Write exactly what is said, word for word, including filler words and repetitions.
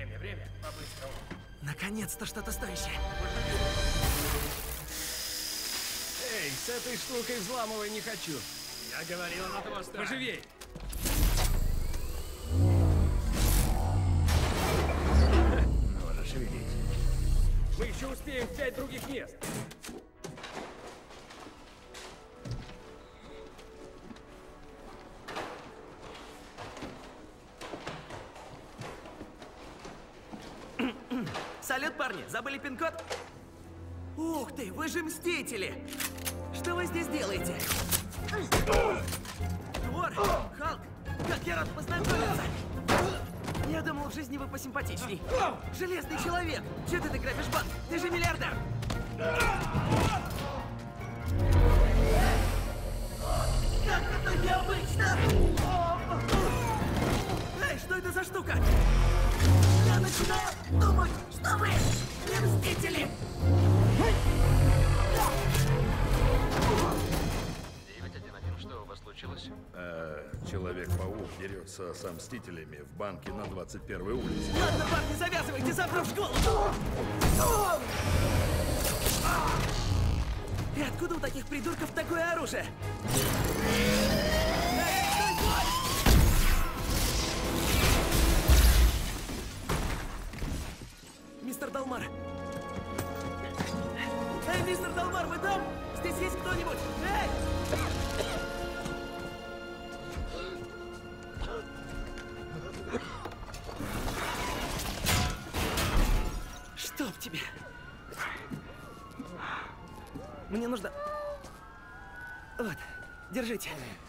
Время, время, по-быстрому. Наконец-то что-то стоящее. Эй, с этой штукой взламывай не хочу. Я говорил, на того стать. Поживей. Ну, шевелись. Мы еще успеем в пять других мест. Салют, парни! Забыли пин-код? Ух ты, вы же мстители! Что вы здесь делаете? Твор! Халк! Как я рад познакомиться! Я думал, в жизни вы посимпатичней. Железный человек! Чего ты грабишь банк? Ты же миллиардер! Как это необычно! Эй, что это за штука? Я начинаю думать, что вы не мстители! девять один один, что у вас случилось? А, Человек-паук дерется со мстителями в банке на двадцать первой улице. Ладно, парни, завязывайте, завтра в школу! И откуда у таких придурков такое оружие? Эй, стой, стой! Мистер Далмар! Эй, мистер Далмар, вы там? Здесь есть кто-нибудь? Эй! Чтоб тебе! Мне нужно... Вот, держите.